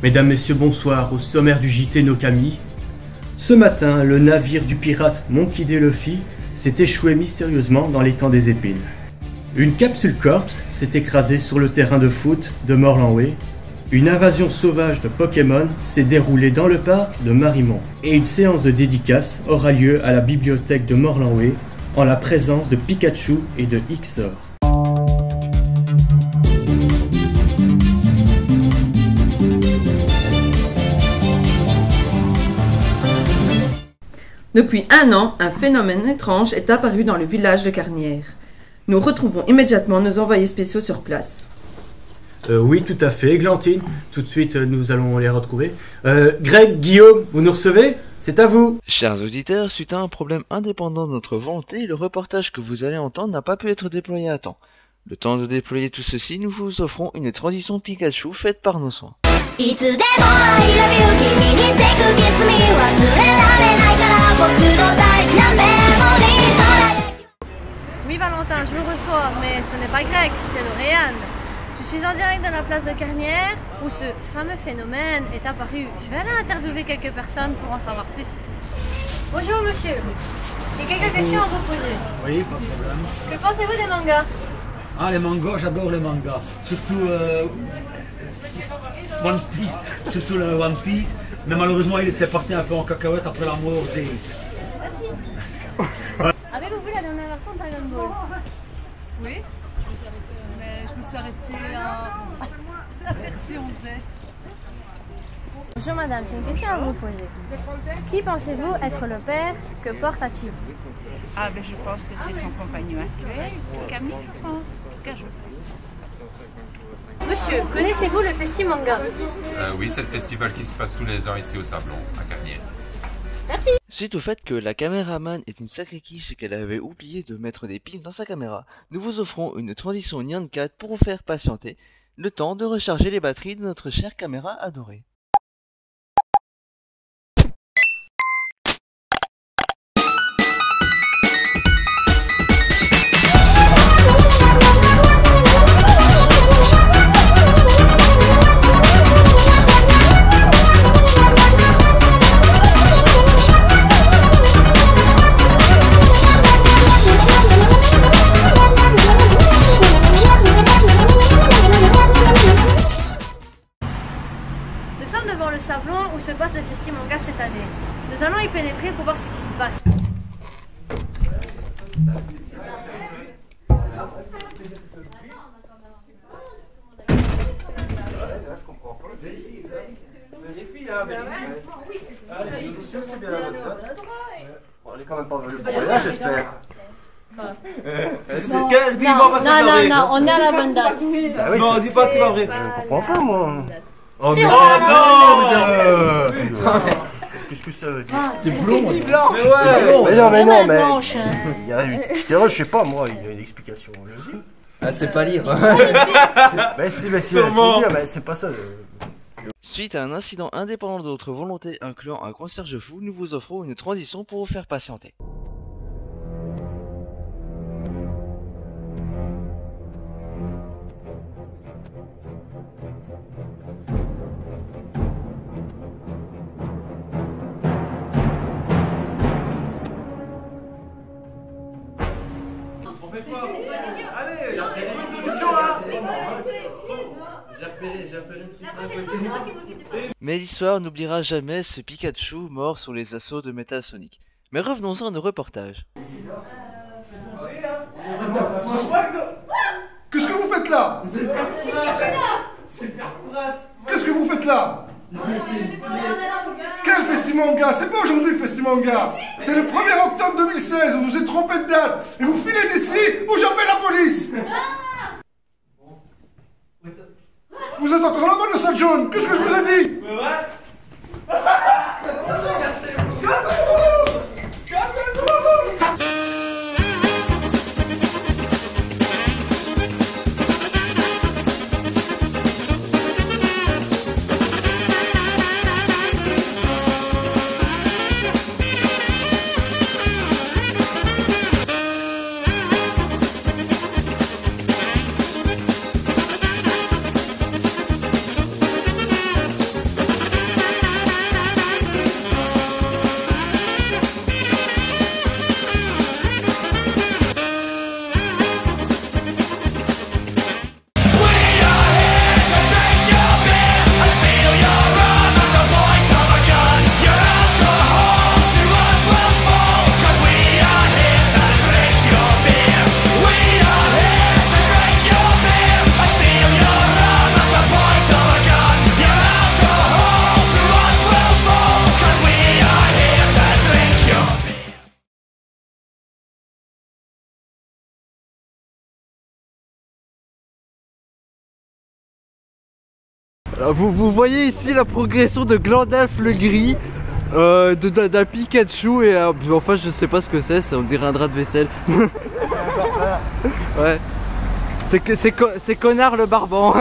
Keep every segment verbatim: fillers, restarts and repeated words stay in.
Mesdames, Messieurs, bonsoir, au sommaire du J T No Kami. Ce matin, le navire du pirate Monkey D. Luffy s'est échoué mystérieusement dans l'étang des Épines. Une capsule corps s'est écrasée sur le terrain de foot de Morlanway. Une invasion sauvage de Pokémon s'est déroulée dans le parc de Marimont. Et une séance de dédicace aura lieu à la bibliothèque de Morlanway en la présence de Pikachu et de Ixor. Depuis un an, un phénomène étrange est apparu dans le village de Carnières. Nous retrouvons immédiatement nos envoyés spéciaux sur place. Euh, oui, tout à fait, Glantine. Tout de suite, euh, nous allons les retrouver. Euh, Greg, Guillaume, vous nous recevez? C'est à vous. Chers auditeurs, suite à un problème indépendant de notre volonté, le reportage que vous allez entendre n'a pas pu être déployé à temps. Le temps de déployer tout ceci, nous vous offrons une transition Pikachu faite par nos soins. Oui Valentin, je le reçois, mais ce n'est pas Greg, c'est Lauriane. Je suis en direct de la place de Carnières où ce fameux phénomène est apparu. Je vais aller interviewer quelques personnes pour en savoir plus. Bonjour monsieur, j'ai quelques questions à vous poser. Oui, pas de problème. Que pensez-vous des mangas? Ah, les mangas, j'adore les mangas. Surtout euh, One Piece, surtout le One Piece. Mais malheureusement, il s'est parti un peu en cacahuète après la mort d'Ace. Merci. Avez-vous vu la dernière version de Dragon Ball? Oui, mais je me suis arrêtée à la version Z. Bonjour madame, j'ai une question à vous poser. Qui pensez-vous être le père que porte Hachibu? Ah ben je pense que c'est son compagnon actuel, Camille, je pense. Que je... Monsieur, connaissez-vous le Festimanga? euh, Oui, c'est le festival qui se passe tous les ans ici au Sablon, à Carnières. Merci. Suite au fait que la caméraman est une sacrée quiche et qu'elle avait oublié de mettre des piles dans sa caméra, nous vous offrons une transition Nyan quatre pour vous faire patienter le temps de recharger les batteries de notre chère caméra adorée. Nous sommes devant le Sablon où se passe le Festimanga cette année. Nous allons y pénétrer pour voir ce qui s'y passe. On est quand même pas venu pour rien, j'espère. Non, non, non, non, on est à la bonne date. Ah oui, non, dis pas que tu vas vrai. Je comprends pas, moi. Oh si, non, non, qu'est-ce que ça veut dire? T'es blond. Mais ouais. Mais non, mais non, mais blanche. il y a une je sais pas, moi, il y a une explication. Ah, c'est pas lire. Mais si, mais si, mais c'est pas ça. Suite à un incident indépendant de notre volonté incluant un concierge fou, nous vous offrons une transition pour vous faire patienter. Allez, Mais l'histoire n'oubliera jamais ce Pikachu mort sous les assauts de Metal Sonic. Mais revenons-en à nos reportages. Qu'est-ce que vous faites là? Qu'est-ce que vous faites là? Quel Festimanga? C'est pas aujourd'hui le Festimanga. C'est le premier octobre deux mille seize, vous vous êtes trompé de date. Et vous filez d'ici ou j'appelle la police. Vous êtes encore là-bas de cette jaune. Qu'est-ce que je vous ai dit? Vous, vous voyez ici la progression de Glandalf le gris, euh, d'un Pikachu et euh, enfin je sais pas ce que c'est, on dirait un drap de vaisselle. Ouais. C'est que c'est co Connard le Barban.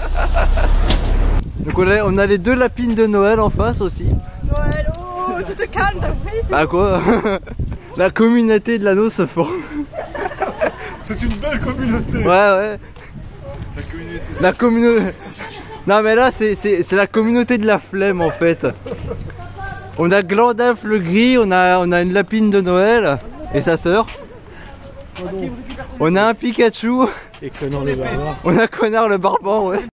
Donc on a, on a les deux lapines de Noël en face aussi. Noël, oh, tu te calmes, t'as pris. Bah quoi. La communauté de l'anneau se forme. C'est une belle communauté. Ouais ouais. La communauté. La communauté. Non mais là c'est la communauté de la flemme en fait. On a Glandalf le gris, on a, on a une lapine de Noël et sa sœur. On a un Pikachu. Et Connard le Barban. On a Connard le Barban, ouais.